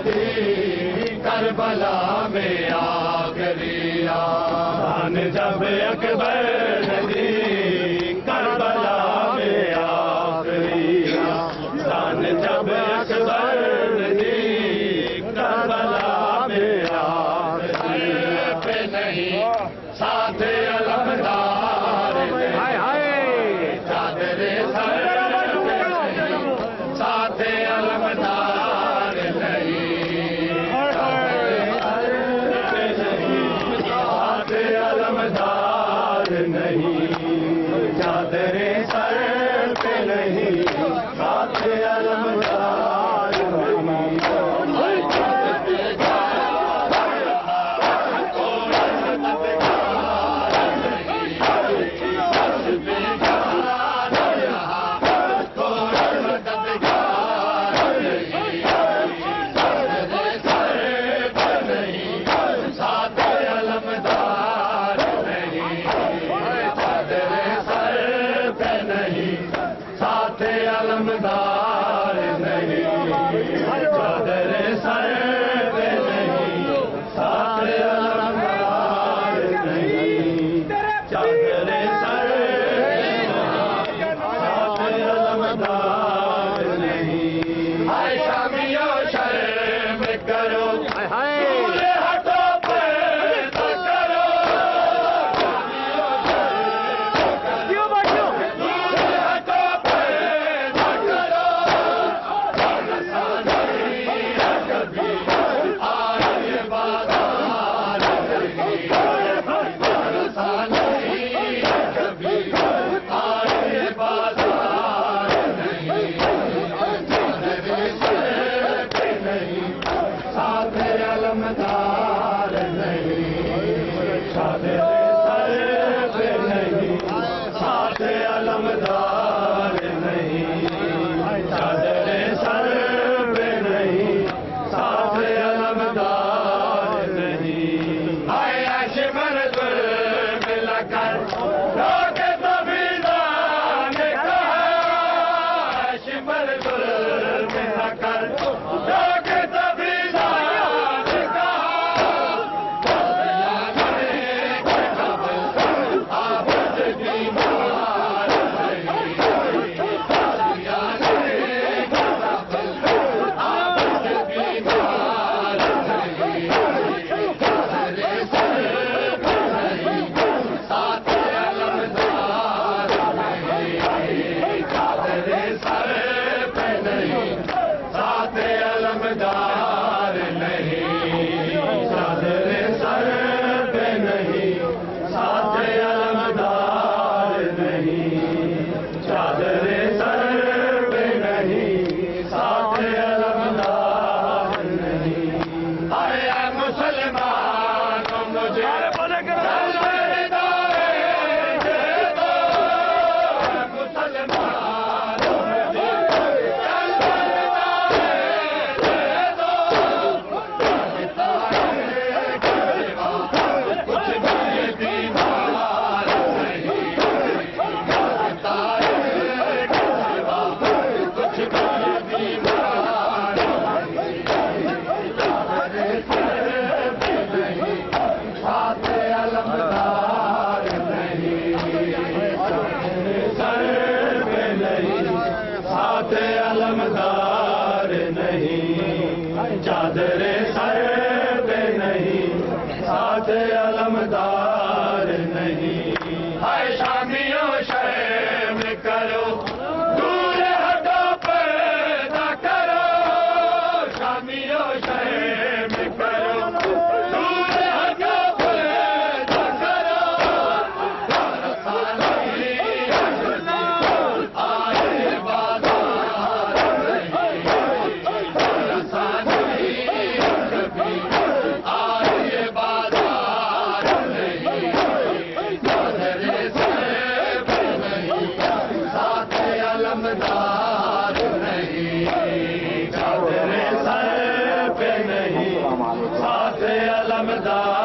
کربلا میں آخری آن جب اکبر دی کربلا میں آخری آن جب اکبر دی کربلا میں آخری پہ نہیں ساتھ علمدار چادر سر ساتھ علمدار نہیں ساتھ علمدار نہیں چادر سر پہ نہیں ساتھ علمدار نہیں علمدار نہیں چادر سر پہ نہیں ساتھ علمدار نہیں چادر سر ساتھ علمدار نہیں ہائے شامیوں شرم کرو دور ہٹو پیدا کرو علمدار نہیں چادر سر پہ نہیں ساتھ علمدار نہیں چادر سر پہ نہیں ساتھ علمدار نہیں آئے اشمر ظلم لگر لوگ تبیدان کہا اشمر ظلم لگر لوگ علمدار نہیں چادر سر پہ نہیں ساتھ علمدار نہیں چادر سر پہ نہیں ساتھ علمدار نہیں اے مسلمانوں مجھے علمدار نہیں چادر سر پہ نہیں ساتھ علمدار نہیں ہائے شامیوں شرم کرو دور ہٹو پیدا کرو شامیوں شرم کرو دور ہٹو پیدا کرو علمدار نہیں چادر سر پہ نہیں ساتھ علمدار